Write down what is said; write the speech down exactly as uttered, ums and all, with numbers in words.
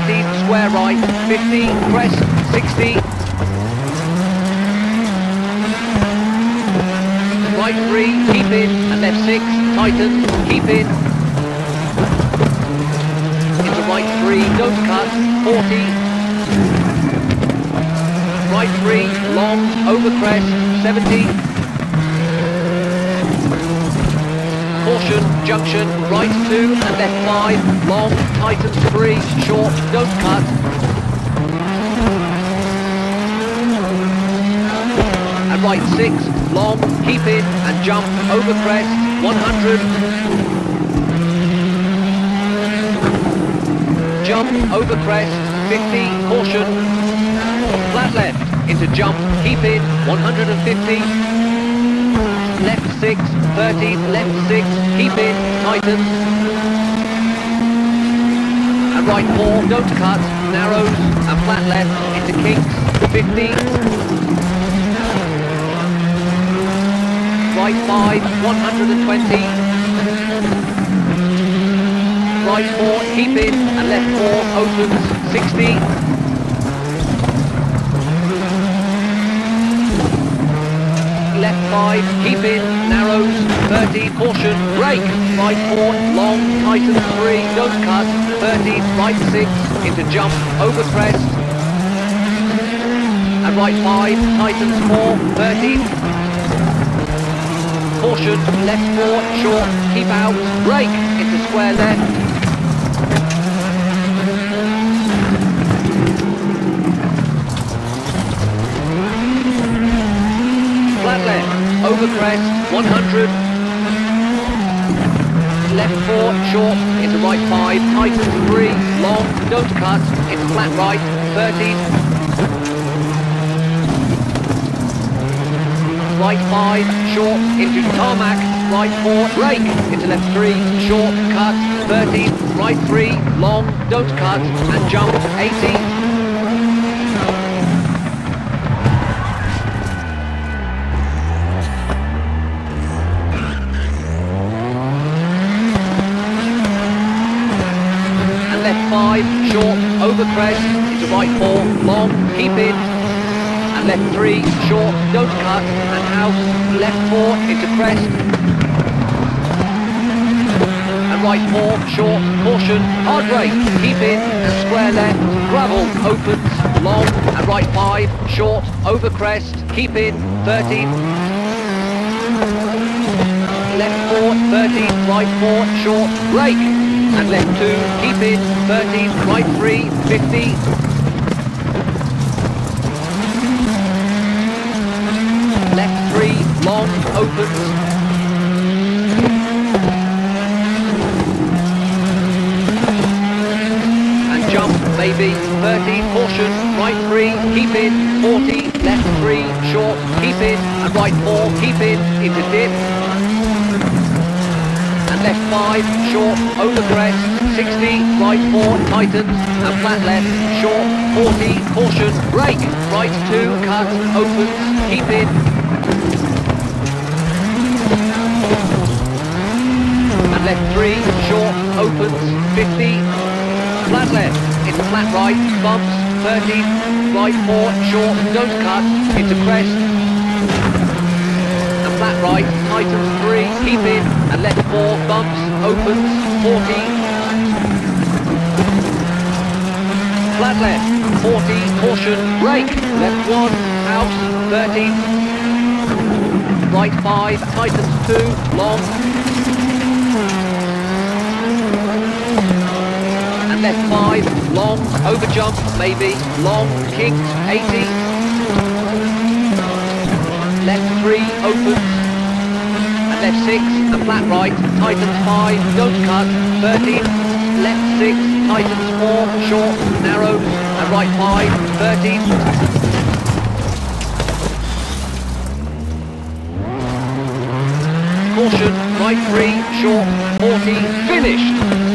thirty, square right, fifty, crest, sixty. Right three, keep in, and left six, tighten, keep in. Into right three, don't cut, forty. Right three, long, over crest, seventy. Caution, junction, right two, and left five, long, tighten three, short, don't cut. And right six, long, keep in, and jump, over crest, one hundred. Jump, over crest, fifty, caution. Flat left, into jump, keep in, one hundred fifty. Left six, thirty, left six, keep in, tighten. And right four, don't cut, narrows, and flat left, into kinks, fifty. Right five, one hundred twenty. Right four, keep in, and left four, opens, sixty. Left five, keep in, narrows, thirty, caution, brake, right four, long, tighten three, don't cut, thirty, right six, into jump, over crest, and right five, tightens four, thirty, caution, left four, short, keep out, brake, into square left, flat left, over crest, one hundred. Left four, short, into right five, tighten three, long, don't cut, into flat right, thirty. Right five, short, into tarmac, right four, brake, into left three, short, cut, thirty, right three, long, don't cut, and jump, eighty. Five, short, over crest, into right four, long, keep in, and left three, short, don't cut, and house, left four, into crest, and right four, short, caution, hard brake, keep in, and square left, gravel, opens, long, and right five, short, over crest, keep in, thirty, left four, thirty, right four, short, brake, and left two, keep in, thirty, right three, fifty. Left three, long, opens. And jump, maybe, thirty, caution, right three, keep in, forty, left three, short, keep in, and right four, keep in, into dip. Left five, short, over crest, sixty, right four, tightens, and flat left, short, forty, caution, brake, right two, cut, opens, keep in. And left three, short, opens, fifty, flat left, into flat right, bumps, thirty, right four, short, don't cut, into crest. Flat right, tightens three, keep in, and left four, bumps, opens, forty. Flat left, forty, caution, brake, left one, house, thirty. Right five, tightens two, long. And left five, long, over jump, maybe, long, kinks, eighty. Left three, opens, and left six, and flat right, tightens five, don't cut, thirty, left six, tightens four, short, narrows, and right five, thirty. Caution, right three, short, forty, finished.